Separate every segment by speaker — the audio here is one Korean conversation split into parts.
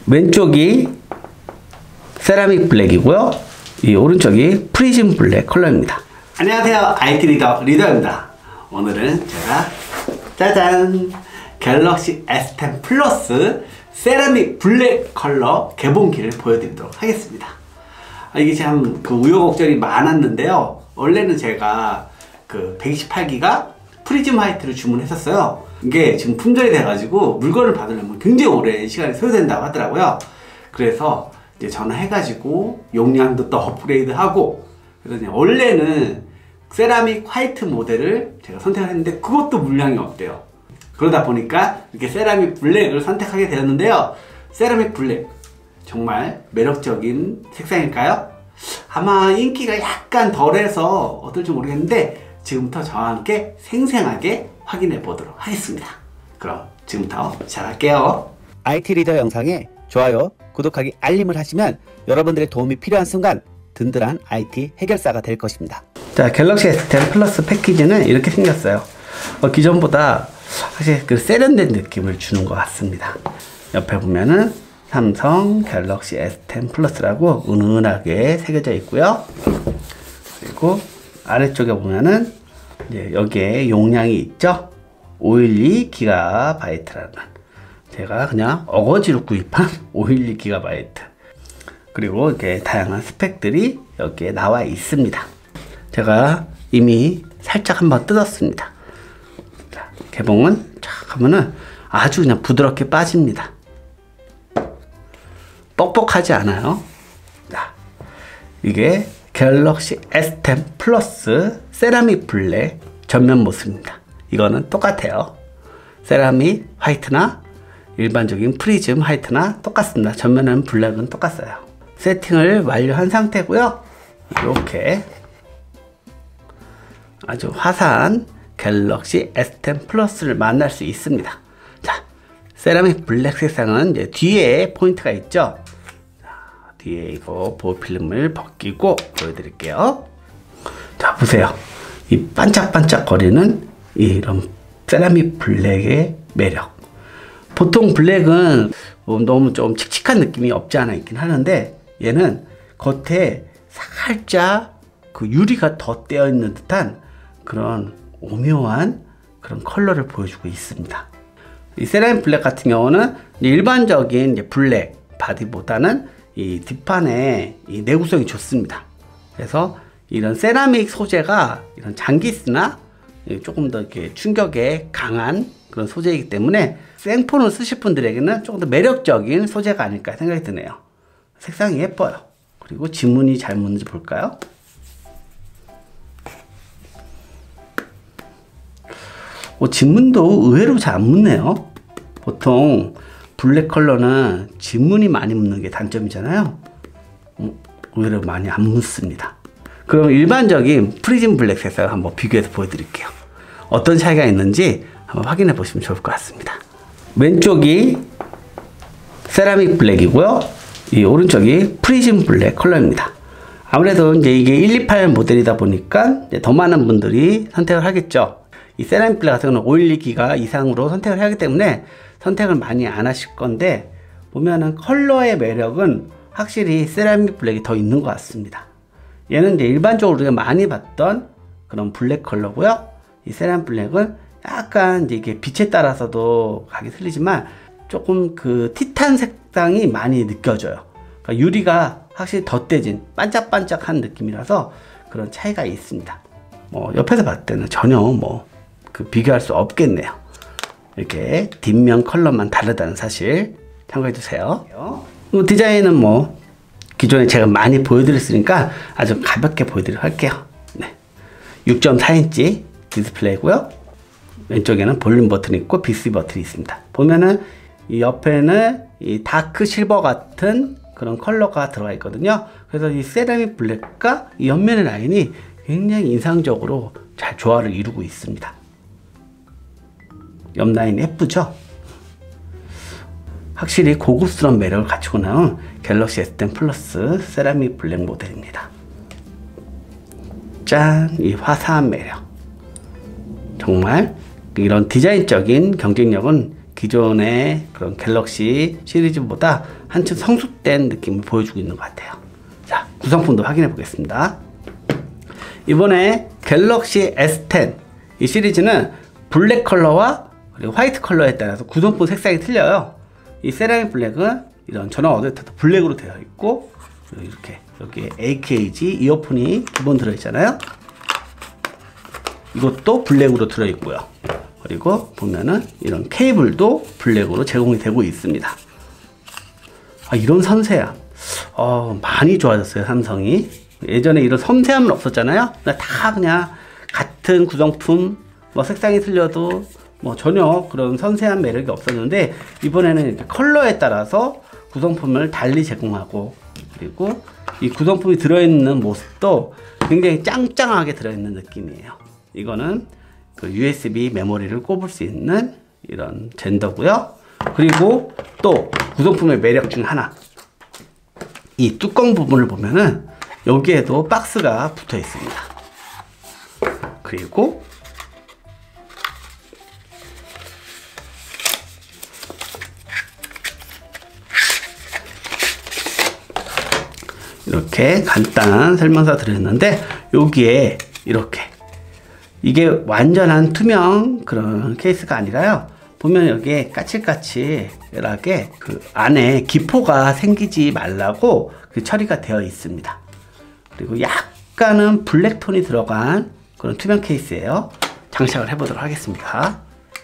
Speaker 1: 왼쪽이 세라믹 블랙이고요. 이 오른쪽이 프리즘 블랙 컬러입니다. 안녕하세요. IT 리더입니다. 오늘은 제가 짜잔! 갤럭시 S10 플러스 세라믹 블랙 컬러 개봉기를 보여드리도록 하겠습니다. 이게 참 우여곡절이 많았는데요. 원래는 제가 128기가 프리즘 화이트를 주문했었어요. 이게 지금 품절이 돼가지고 물건을 받으려면 굉장히 오랜 시간이 소요된다고 하더라고요. 그래서 이제 전화해가지고 용량도 또 업그레이드하고, 그래서 원래는 세라믹 화이트 모델을 제가 선택을 했는데 그것도 물량이 없대요. 그러다 보니까 이렇게 세라믹 블랙을 선택하게 되었는데요. 세라믹 블랙 정말 매력적인 색상일까요? 아마 인기가 약간 덜해서 어떨지 모르겠는데 지금부터 저와 함께 생생하게 확인해 보도록 하겠습니다. 그럼 지금부터 시작할게요. IT 리더 영상에 좋아요, 구독하기, 알림을 하시면 여러분들의 도움이 필요한 순간 든든한 IT 해결사가 될 것입니다. 자, 갤럭시 S10 플러스 패키지는 이렇게 생겼어요. 기존보다 사실 세련된 느낌을 주는 것 같습니다. 옆에 보면은 삼성 갤럭시 S10 플러스라고 은은하게 새겨져 있고요. 그리고 아래쪽에 보면은 이제 여기에 용량이 있죠. 512GB라는, 제가 그냥 어거지로 구입한 512GB. 그리고 이렇게 다양한 스펙들이 여기에 나와 있습니다. 제가 이미 살짝 한번 뜯었습니다. 자, 개봉은 쫙 하면은 아주 그냥 부드럽게 빠집니다. 뻑뻑하지 않아요. 자, 이게 갤럭시 S10 플러스 세라믹 블랙 전면 모습입니다. 이거는 똑같아요. 세라믹 화이트나 일반적인 프리즘 화이트나 똑같습니다. 전면은 블랙은 똑같아요. 세팅을 완료한 상태고요. 이렇게 아주 화사한 갤럭시 S10 플러스를 만날 수 있습니다. 자, 세라믹 블랙 색상은 이제 뒤에 포인트가 있죠. 자, 뒤에 이거 보호필름을 벗기고 보여드릴게요. 자, 보세요. 이 반짝반짝 거리는 이런 세라믹 블랙의 매력. 보통 블랙은 너무 좀 칙칙한 느낌이 없지 않아 있긴 하는데, 얘는 겉에 살짝 유리가 덧대어 있는 듯한 그런 오묘한 그런 컬러를 보여주고 있습니다. 이 세라믹 블랙 같은 경우는 일반적인 이제 블랙 바디보다는 이 뒷판에 이 내구성이 좋습니다. 그래서 이런 세라믹 소재가 이런 장기스나 조금 더 이렇게 충격에 강한 그런 소재이기 때문에 생폰을 쓰실 분들에게는 조금 더 매력적인 소재가 아닐까 생각이 드네요. 색상이 예뻐요. 그리고 지문이 잘 묻는지 볼까요? 지문도 의외로 잘 안 묻네요. 보통 블랙 컬러는 지문이 많이 묻는 게 단점이잖아요. 의외로 많이 안 묻습니다. 그럼 일반적인 프리즘 블랙 색상을 한번 비교해서 보여드릴게요. 어떤 차이가 있는지 한번 확인해 보시면 좋을 것 같습니다. 왼쪽이 세라믹 블랙이고요. 이 오른쪽이 프리즘 블랙 컬러입니다. 아무래도 이제 이게 128 모델이다 보니까 이제 더 많은 분들이 선택을 하겠죠. 이 세라믹 블랙 같은 경우는 512기가 이상으로 선택을 하기 때문에 선택을 많이 안 하실 건데, 보면은 컬러의 매력은 확실히 세라믹 블랙이 더 있는 것 같습니다. 얘는 이제 일반적으로 우리가 많이 봤던 그런 블랙 컬러고요. 이 세라믹 블랙은 약간 이제 이게 빛에 따라서도 각이 틀리지만 조금 티탄 색상이 많이 느껴져요. 그러니까 유리가 확실히 덧대진 반짝반짝한 느낌이라서 그런 차이가 있습니다. 옆에서 봤을 때는 전혀 비교할 수 없겠네요. 이렇게 뒷면 컬러만 다르다는 사실 참고해 주세요. 디자인은 기존에 제가 많이 보여드렸으니까 아주 가볍게 보여드리도록 할게요. 네. 6.4인치 디스플레이고요. 왼쪽에는 볼륨 버튼이 있고 BC 버튼이 있습니다. 보면은 이 옆에는 이 다크 실버 같은 그런 컬러가 들어가 있거든요. 그래서 이 세라믹 블랙과 이 옆면의 라인이 굉장히 인상적으로 잘 조화를 이루고 있습니다. 옆 라인 예쁘죠? 확실히 고급스러운 매력을 갖추고 나온 갤럭시 S10 플러스 세라믹 블랙 모델입니다. 짠! 이 화사한 매력. 정말 이런 디자인적인 경쟁력은 기존의 그런 갤럭시 시리즈보다 한층 성숙된 느낌을 보여주고 있는 것 같아요. 자, 구성품도 확인해 보겠습니다. 이번에 갤럭시 S10 이 시리즈는 블랙 컬러와 그리고 화이트 컬러에 따라서 구성품 색상이 틀려요. 이 세라믹 블랙은 이런 전원 어댑터도 블랙으로 되어 있고, 이렇게 여기에 AKG 이어폰이 기본 들어있잖아요. 이것도 블랙으로 들어있고요. 그리고 보면은 이런 케이블도 블랙으로 제공이 되고 있습니다. 이런 섬세함 많이 좋아졌어요, 삼성이. 예전에 이런 섬세함은 없었잖아요. 다 그냥 같은 구성품, 뭐 색상이 틀려도 뭐 전혀 그런 섬세한 매력이 없었는데, 이번에는 이렇게 컬러에 따라서 구성품을 달리 제공하고, 그리고 이 구성품이 들어있는 모습도 굉장히 짱짱하게 들어있는 느낌이에요. 이거는 그 USB 메모리를 꼽을 수 있는 이런 젠더고요. 그리고 또 구성품의 매력 중 하나, 이 뚜껑 부분을 보면은 여기에도 박스가 붙어 있습니다. 그리고 이렇게 간단한 설명서 들어있는데, 여기에 이렇게 이게 완전한 투명 그런 케이스가 아니라요, 보면 여기에 까칠까칠하게 그 안에 기포가 생기지 말라고 그 처리가 되어 있습니다. 그리고 약간은 블랙톤이 들어간 그런 투명 케이스예요. 장착을 해 보도록 하겠습니다.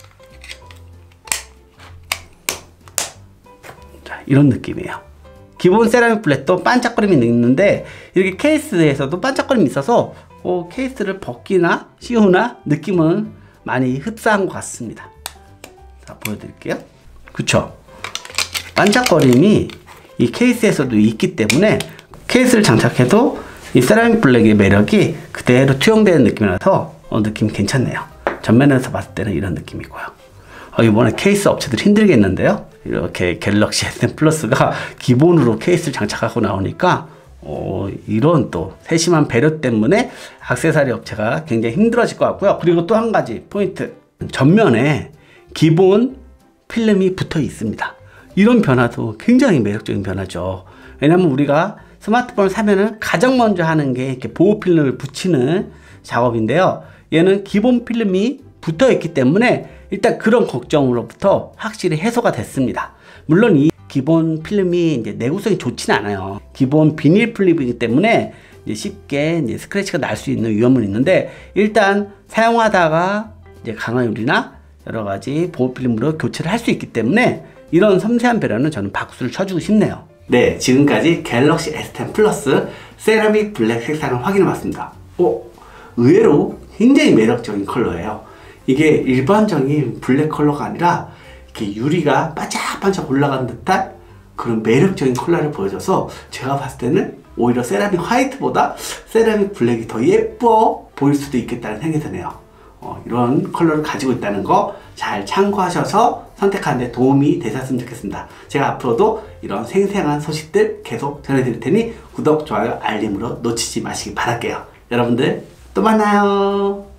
Speaker 1: 자, 이런 느낌이에요. 기본 세라믹 블랙도 반짝거림이 있는데, 이렇게 케이스에서도 반짝거림이 있어서 케이스를 벗기나 씌우나 느낌은 많이 흡사한 것 같습니다. 자, 보여드릴게요. 그쵸? 반짝거림이 이 케이스에서도 있기 때문에 케이스를 장착해도 이 세라믹 블랙의 매력이 그대로 투영되는 느낌이라서 느낌이 괜찮네요. 전면에서 봤을 때는 이런 느낌이고요. 이번에 케이스 업체들이 힘들겠는데요. 이렇게 갤럭시 S10 플러스가 기본으로 케이스를 장착하고 나오니까 이런 또 세심한 배려 때문에 액세서리 업체가 굉장히 힘들어질 것 같고요. 그리고 또 한 가지 포인트, 전면에 기본 필름이 붙어 있습니다. 이런 변화도 굉장히 매력적인 변화죠. 왜냐면 우리가 스마트폰을 사면은 가장 먼저 하는 게 이렇게 보호 필름을 붙이는 작업인데요. 얘는 기본 필름이 붙어 있기 때문에 일단 그런 걱정으로부터 확실히 해소가 됐습니다. 물론 이 기본 필름이 이제 내구성이 좋지는 않아요. 기본 비닐 필름이기 때문에 이제 쉽게 이제 스크래치가 날 수 있는 위험은 있는데, 일단 사용하다가 이제 강화유리나 여러 가지 보호 필름으로 교체를 할 수 있기 때문에 이런 섬세한 배려는 저는 박수를 쳐주고 싶네요. 네, 지금까지 갤럭시 S10 플러스 세라믹 블랙 색상을 확인해 봤습니다. 의외로 굉장히 매력적인 컬러예요. 이게 일반적인 블랙 컬러가 아니라 이렇게 유리가 반짝반짝 올라가는 듯한 그런 매력적인 컬러를 보여줘서, 제가 봤을 때는 오히려 세라믹 화이트보다 세라믹 블랙이 더 예뻐 보일 수도 있겠다는 생각이 드네요. 이런 컬러를 가지고 있다는 거 잘 참고하셔서 선택하는 데 도움이 되셨으면 좋겠습니다. 제가 앞으로도 이런 생생한 소식들 계속 전해드릴 테니 구독, 좋아요, 알림으로 놓치지 마시기 바랄게요. 여러분들 또 만나요.